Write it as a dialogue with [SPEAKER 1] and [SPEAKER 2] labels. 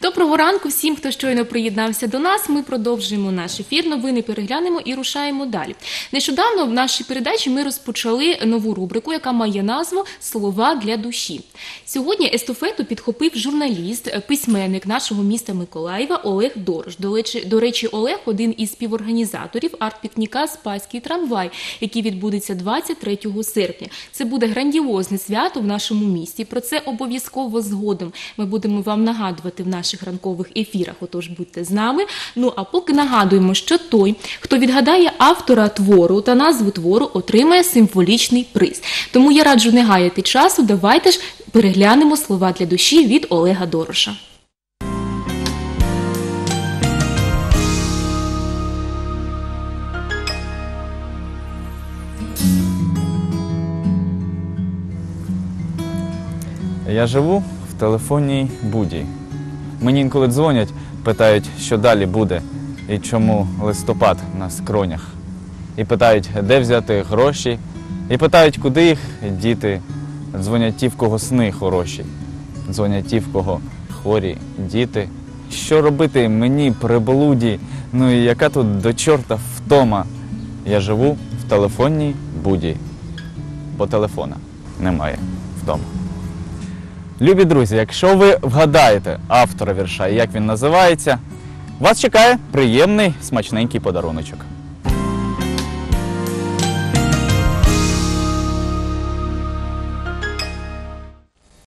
[SPEAKER 1] Доброго ранку всім, хто щойно приєднався до нас. Ми продовжуємо наш ефір, новини переглянемо і рушаємо далі. Нещодавно в нашій передачі ми розпочали нову рубрику, яка має назву «Слова для душі». Сьогодні естафету підхопив журналіст, письменник нашого міста Миколаєва Олег Дорож. До речі, Олег – один із співорганізаторів арт-пікніка «Спаський трамвай», який відбудеться 23 серпня. Це буде грандіозне свято в нашому місті. Про це обов'язково згодом ми будемо вам нагадувати в наших ранкових ефірах, отож будьте з нами. Ну а поки нагадуємо, що той, хто відгадає автора твору та назву твору, отримає символічний приз. Тому я раджу не гаяти часу, давайте ж переглянемо слова для душі від Олега Дороша.
[SPEAKER 2] Я живу в телефонній буді. Мені інколи дзвонять, питають, що далі буде і чому листопад на скронях. І питають, де взяти гроші, і питають, куди їх діти. Дзвонять ті, в кого сни хороші, дзвонять ті, в кого хворі діти. Що робити мені приблуді, ну і яка тут до чорта втома. Я живу в телефонній буді, бо телефона немає вдома. Любі друзі, якщо ви вгадаєте автора вірша і як він називається, вас чекає приємний смачненький подаруночок.